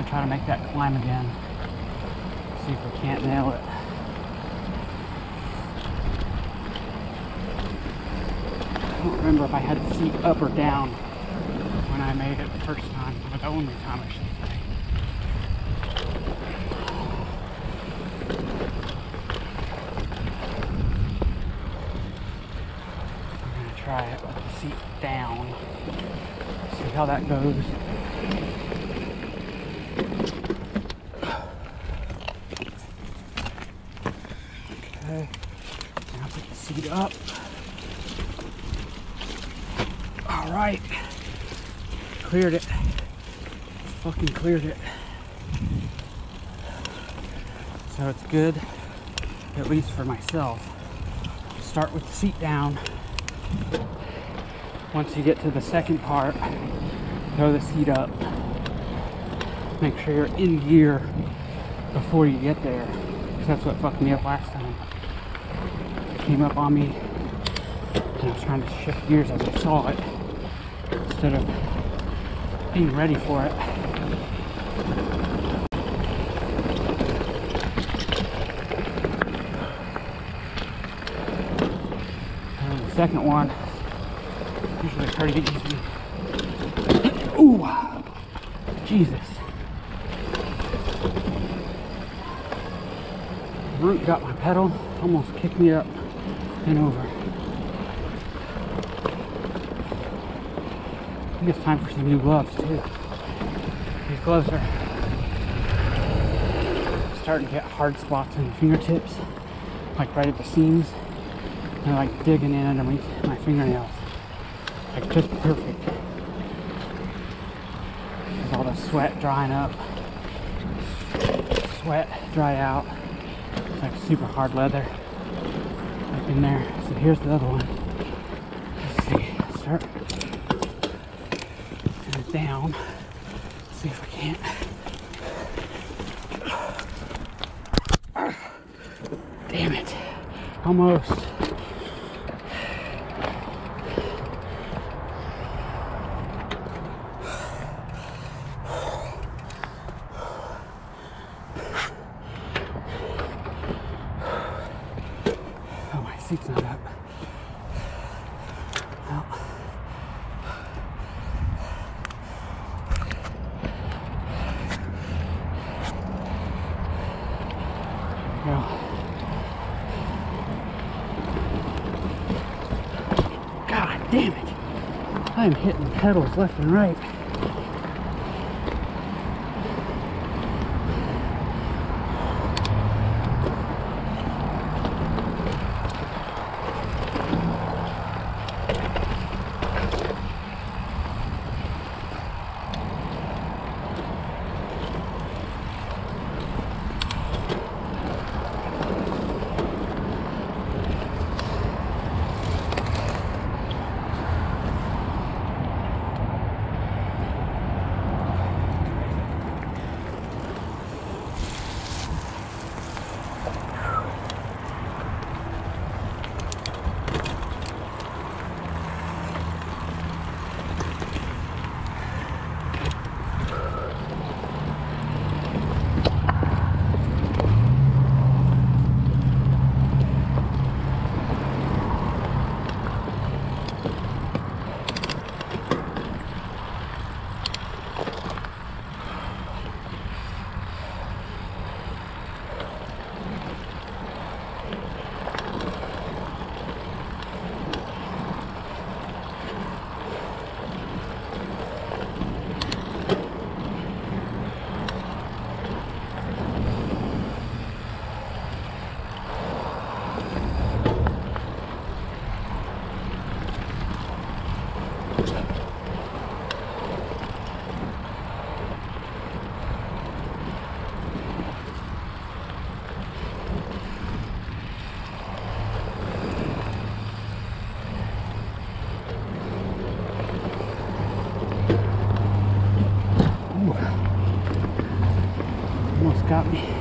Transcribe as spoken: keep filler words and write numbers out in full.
try to make that climb again. See if we can't nail it. I don't remember if I had the seat up or down when I made it the first time, or the only time I should say. I'm going to try it with the seat down. See how that goes. Okay, now put the seat up. All right, cleared it. Fucking cleared it. So it's good, at least for myself. Start with the seat down. Once you get to the second part, throw the seat up. Make sure you're in gear before you get there, because that's what fucked me up last time. It came up on me, and I was trying to shift gears as I saw it, instead of being ready for it. And the second one, usually pretty easy. Ooh, Jesus. The root got my pedal, almost kicked me up and over. I think it's time for some new gloves too. These gloves are starting to get hard spots on the fingertips, like right at the seams. They're like digging in underneath my fingernails, like just perfect. There's all the sweat drying up, sweat dry out. It's like super hard leather up in there. So here's the other one. Let's see, start down. Let's see if I can't. Damn it. Almost. Oh, my seat's not up. Well. God damn it. I am hitting pedals left and right. Got me.